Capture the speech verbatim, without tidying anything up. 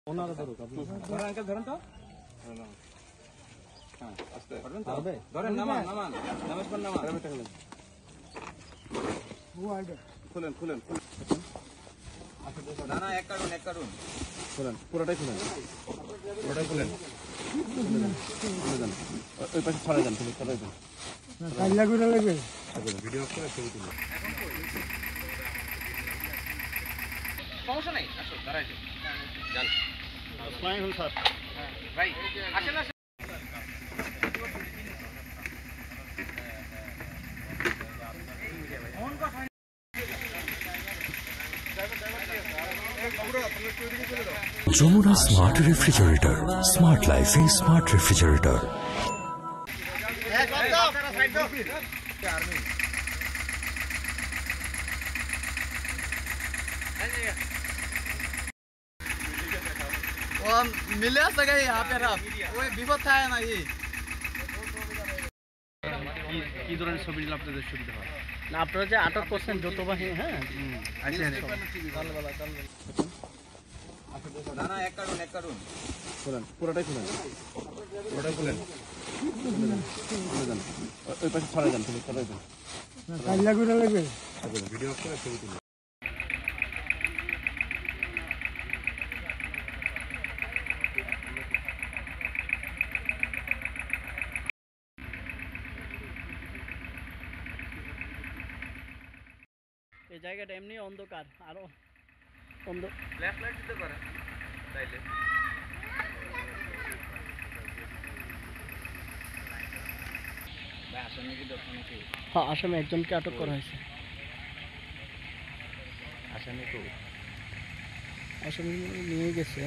ওনারা ধরুক আপনি ধরেন আঙ্কেল ধরেন তো হ্যাঁ আস্তে ধরেন তো ধরেন নামান নামান নামাজ পড় নামান আরে বেটা গেলেন ও আইডা খুলেন খুলেন আচ্ছা না না এক কারণ এক কারণ খুলেন পুরোটাই খুলেন পুরোটাই খুলেন খুলে দেন ওই পাশে ছড়াই দেন তুমি ছড়াই দেন কাল লাগবে না লাগবে ভিডিও করে ছবি তুলুন সমস্যা নাই আসো দাঁড়াই যান যান আসসালামু আলাইকুম স্যার ভাই আসেন আসেন Jamuna smart refrigerator, smart life এ স্মার্ট রেফ্রিজারেটর। वो मिले सके यहाँ पे रहा वो विपद था ना ये কি ধরনের ছবি দিলে আপনাদের সুবিধা হয় না আপনারা যে আটক করছেন যত বাহিনী হ্যাঁ আচ্ছা না না এক কারণ এক কারণ খুলেন পুরোটাই খুলেন পুরোটাই খুলেন খুলে দেন ওই পাশে ছড়াই দেন তুমি ছড়াই দেন কাল লাগবে না লাগবে ভিডিও করে ছবি তুলুন এই জায়গাটা এমনি অন্ধকার আরো অন্ধ ফ্ল্যাশ লাইট দিতে পারেন তাইলে ভাই আসেন নাকি দর্শনে কি হ্যাঁ আসামে একজনকে আটক করা হয়েছে আসামি তো আসামি নিয়ে গেছে